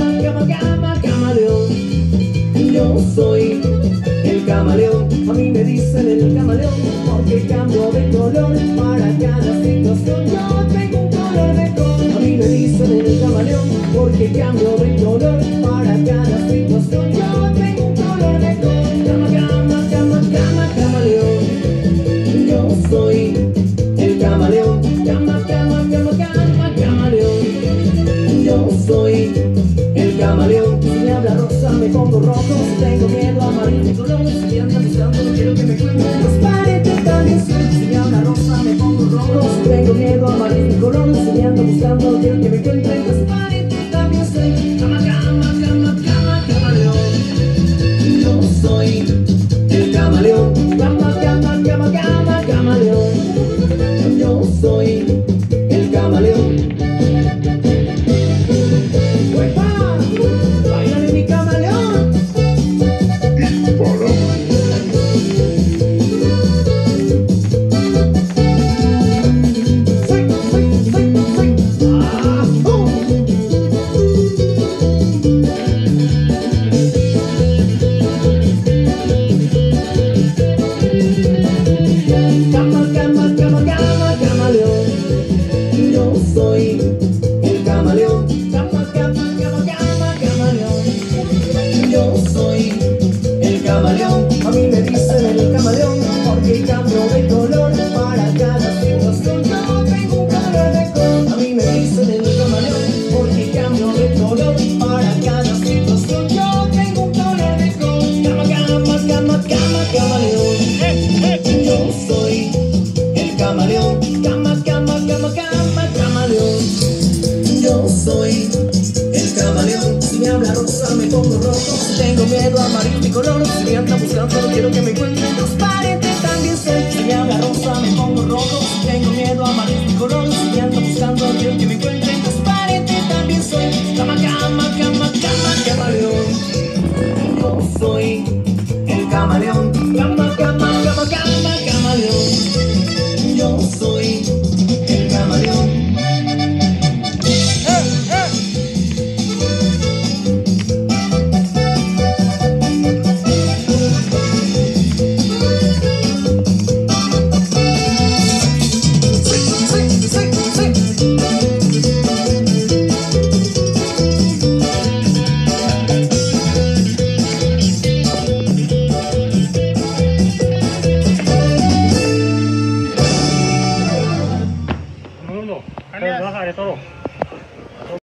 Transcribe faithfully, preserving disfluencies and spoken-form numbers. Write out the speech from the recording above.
cama, cama, cama, camaleón. Yo soy el camaleón, a mí me dicen el camaleón porque cambio de color para cada situación. Yo tengo un color de color, a mí me dicen el camaleón porque cambio de color para cada situación. Yo tengo un color de color, cama, cama, cama, cama, camaleón. Yo soy el camaleón, cama, cama, cama, cama, camaleón. Yo soy el camaleón. Si me habla rosa me pongo rojo, si tengo miedo a amarillo y color, si anda buscando quiero que me cuenten transparente también soy. Si me habla rosa me pongo rojo, si tengo miedo a amarillo y color, si anda buscando quiero que me cuenten transparente también soy. Cama, cama, cama, cama, camaleón. Yo soy el camaleón, cama, cama, cama, cama, camaleón. Yo soy el camaleón. ¡Uepa! ¡Báilale mi camaleón! ¡Soy, soy, soy, soy! ¡Ah! ¡Uh! Cama, cama, cama, cama, camaleón. Yo soy el camaleón. Cama, cama, cama, cama, camaleón. Yo soy el camaleón. A mí me dicen el camaleón porque cambio de color para cada situación. Yo tengo un color de color. A mí me dicen el camaleón porque cambio de color para cada situación. Yo tengo un color de color. Cama, cama, cama, cama, camaleón. Yo soy el camaleón. Cama, cama, cama, cama, camaleón. Yo soy el camaleón. Si me habla rosa me pongo rojo, si tengo miedo a amarillo y color, si me anda buscando quiero que me encuentren transparente también soy. Si me habla rosa me pongo rojo, si tengo miedo a amarillo y color, si me anda buscando quiero que me encuentren transparente también soy. Cama, cama, cama, cama, camaleón. Yo soy el camaleón. Cama, cama, cama, cama, camaleón. Yo soy el camaleón. No, no, no. Baja de todo.